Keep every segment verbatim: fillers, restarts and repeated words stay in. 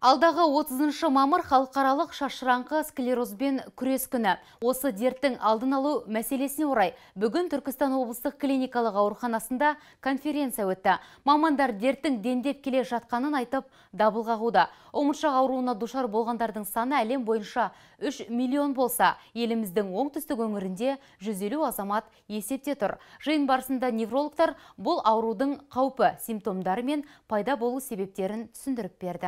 Алдағы отызыншы мамыр халықаралық шашыраңқы склерозбен күрес күні. Осы дерттің алдын алу мәселесіне орай бүгін Түркістан облыстық клиникалық ауруханасында конференция өтті. Мамандар дерттің дендеп келе жатқанын айтып дабыл қағуда. Омыртшақ ауруына душар болғандардың саны әлем бойынша үш миллион болса, еліміздің оңтүстік өңірінде жүз елу азамат есепте тұр. Жиын барысында неврологтар бұл аурудың қаупі, симптомдары мен пайда болу себептерін түсіндіріп берді.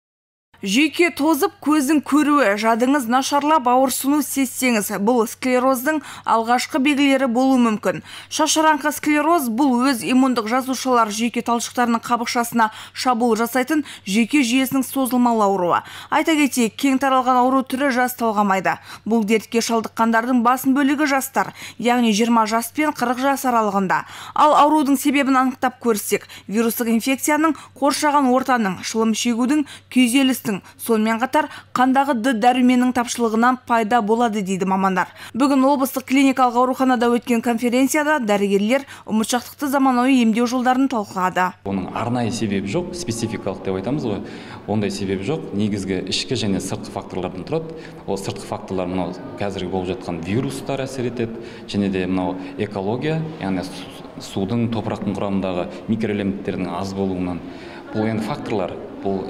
Жүйке тозып, көздің көруі, жадыңыз нашарлап, ауырсыну сезсеңіз, бұл склероздың алғашқы белгілері болуы мүмкін. Шашыраңқы склероз бұл өз иммундық жасушалар жүйке талшықтарының қабықшасына шабуыл жасайтын жүйке жүйесінің созылмалы ауруы. Айта кетейік, кең таралған ауру түрі жас талғамайды. Бұл дертке шалдыққандардың басым бөлігі жастар, яғни жиырма жас пен қырық жас аралығында. Ал аурудың себебін анықтап көрсек, вирустық инфекцияның, қоршаған ортаның, шылым шегудің, күйзелістің, сонымен қатар қандағы д дәруменнің тапшылығынан пайда болады дейді мамандар. Бүгін облыстық клиникалық ауруханада өткен конференцияда дәрігерлер ұмытшақтықты заманауи емдеу жолдарын талқылады. Оның арнайы себебі жоқ, спецификалық деп айтамыз ғой. Ондай себебі жоқ. Негізгі ішкі және сыртқы факторлардан тұрады. Ол сыртқы факторлар мынау қазіргі болып жатқан вирустар әсер етеді, және де мынау экология, яғни судың, топырақтың құрамындағы микроэлементтердің аз болуынан. Бұл енді факторлар, бұл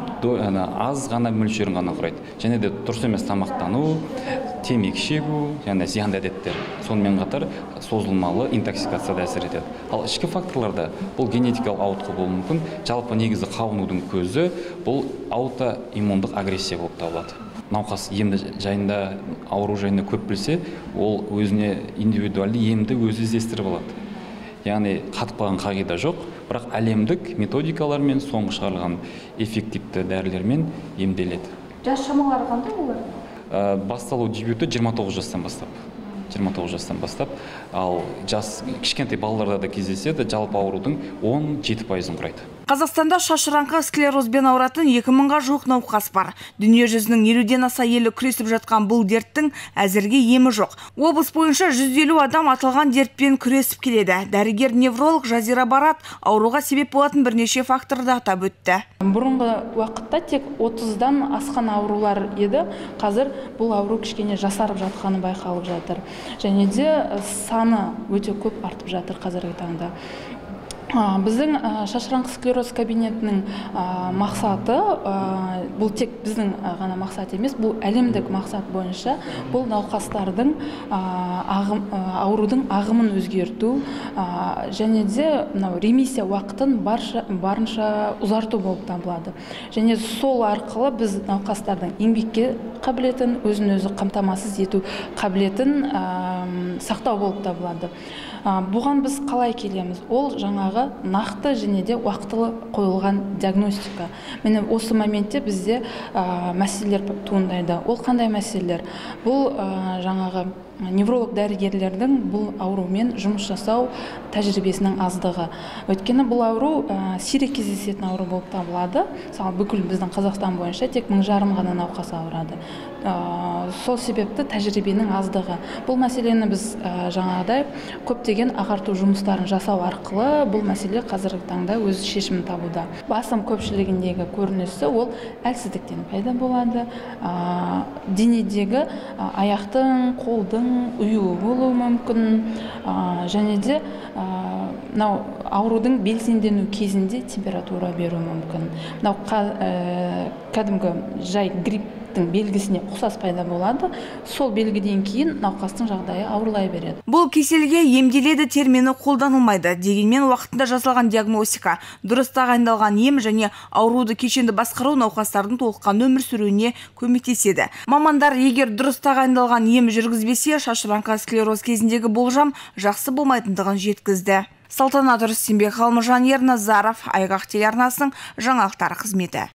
аз ғана мөлшерін ғана құрайды. Және де дұрыс емес тамақтану, темекі шегу, және зиянды әдеттер. Сонымен қатар созылмалы интоксикацияда әсер етеді. Ал ішкі факторларда бұл генетикалық ауытқу болуы мүмкін. Жалпы негізі қабынудың көзі бұл аутоиммундық агрессия болып табылады. Науқас емді жайында, ауру жайында көп білсе, ол өзіне индивидуалды емді өзі іздестіріп алады. Яғни қатып қалған қағида жоқ, бірақ әлемдік методикалармен, соңғы шығарылған эффективті дәрілермен емделеді. Жас шамалары қандай олар? Басталу дебюті жиырма тоғыз жастан бастап. жиырма тоғыз жастан бастап, ал жас кішкентай балаларда да кездеседі, жалпы аурудың он жеті пайызын құрайды. Қазақстанда шашыраңқы склерозбен ауыратын екі мыңға жуық науқас бар. Дүние жүзінің елуден аса елі күресіп жатқан бұл дерттің әзірге емі жоқ. Облыс бойынша жүз елу адам аталған дертпен күресіп келеді. Дәрігер невролог Жазира Барат ауруға себеп болатын бірнеше факторды атап өтті. Бұрынғы уақытта тек отыздан асқан аурулар еді. Қазір бұл ауру кішкене жасарып жатқаны байқалып жатыр. Және де саны өте көп артып жатыр қазіргі таңда. Біздің шашыраңқы склероз кабинетінің мақсаты, бұл тек біздің ғана мақсат емес, бұл әлемдік мақсат бойынша, бұл науқастардың аурудың ағымын өзгерту, және де ремиссия уақытын барынша ұзарту болып табылады. Және сол арқылы біз науқастардың еңбекке қабілетін, өзін-өзі қамтамасыз ету қабілетін сақтау болып табылады. Бұған біз қалай келеміз? Ол жаңағы нақты және де уақытылы қойылған диагностика. Міне осы моментте бізде мәселелер туындайды. Ол қандай мәселелер? Бұл жаңағы невролог дәрігерлердің бұл аурумен жұмыс жасау тәжірибесінің аздығы. Өйткені бұл ауру сирек кездесетін ауру болып табылады. Мысалы, бүкіл біздің Қазақстан бойынша тек мың жарым ғана науқас ауырады. Сол себепті тәжірибенің аздығы. Бұл мәселені біз жаңағыдай көптеген ағарту жұмыстарын жасау арқылы бұл мәселе қазіргі таңда өз шешімін табуда. Басым көпшілігіндегі көрінісі ол әлсіздіктен пайда болады. Денедегі аяқтың, қолдың ұюы болуы мүмкін, және де аурудың белсендену кезінде температура беруі мүмкін. Кәдімгі жай грипптің белгісіне ұқсас пайда болады. Сол белгіден кейін науқастың жағдайы ауырлай береді. Бұл кеселге емделеді термині қолданылмайды. Дегенмен уақытында жасалған диагностика, дұрыс тағайындалған ем және ауруды кешенді басқару науқастардың толыққанды өмір сүруіне көмектеседі. Мамандар егер дұрыс тағайындалған ем жүргізбесе, шашыраңқы склероз кезіндегі болжам жақсы болмайтындығын жеткізді. Салтанат Рүстембек, Ғалымжан Ерназаров, Айғақ телеарнасының жаңалықтар қызметі.